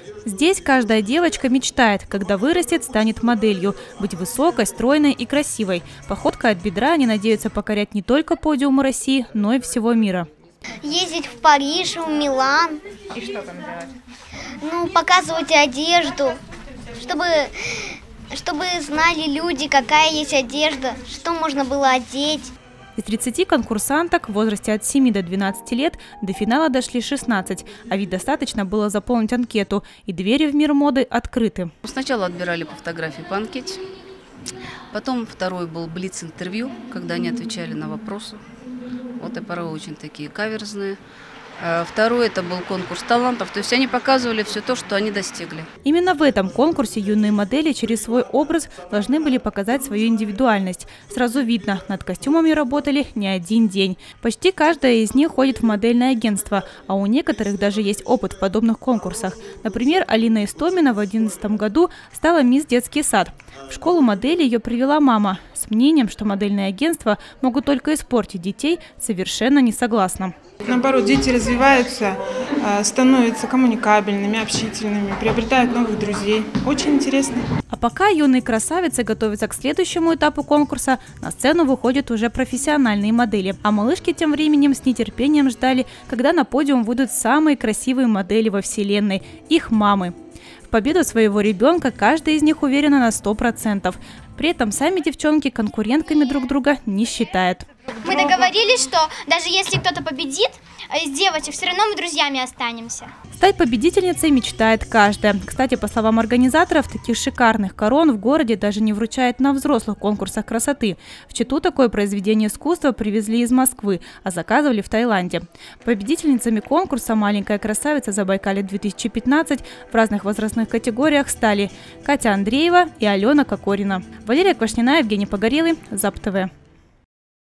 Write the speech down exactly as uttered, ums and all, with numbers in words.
Здесь каждая девочка мечтает, когда вырастет, станет моделью. Быть высокой, стройной и красивой. Походкой от бедра они надеются покорять не только подиумы России, но и всего мира. Ездить в Париж, в Милан. И что там делать? Ну, показывать одежду, чтобы, чтобы знали люди, какая есть одежда, что можно было одеть. Из тридцати конкурсанток в возрасте от семи до двенадцати лет до финала дошли шестнадцать, а ведь достаточно было заполнить анкету, и двери в мир моды открыты. Сначала отбирали по фотографии по анкете, потом второй был блиц-интервью, когда они отвечали на вопросы. Вот и порой очень такие каверзные. Второй это был конкурс талантов, то есть они показывали все то, что они достигли. Именно в этом конкурсе юные модели через свой образ должны были показать свою индивидуальность. Сразу видно, над костюмами работали не один день. Почти каждая из них ходит в модельное агентство, а у некоторых даже есть опыт в подобных конкурсах. Например, Алина Истомина в две тысячи одиннадцатом году стала мисс Детский сад. В школу модели ее привела мама. С мнением, что модельные агентства могут только испортить детей, совершенно не согласна. Наоборот, дети развиваются, становятся коммуникабельными, общительными, приобретают новых друзей. Очень интересно. А пока юные красавицы готовятся к следующему этапу конкурса, на сцену выходят уже профессиональные модели. А малышки тем временем с нетерпением ждали, когда на подиум выйдут самые красивые модели во вселенной – их мамы. В победу своего ребенка каждая из них уверена на сто процентов. При этом сами девчонки конкурентками друг друга не считают. Мы договорились, что даже если кто-то победит, из девочек все равно мы друзьями останемся. Стать победительницей мечтает каждая. Кстати, по словам организаторов, таких шикарных корон в городе даже не вручают на взрослых конкурсах красоты. В Читу такое произведение искусства привезли из Москвы, а заказывали в Таиланде. Победительницами конкурса «Маленькая красавица Забайкалья-две тысячи пятнадцать» в разных возрастных категориях стали Катя Андреева и Алена Кокорина. Валерия Квашнина, Евгений Погорелый, ЗАП-ТВ.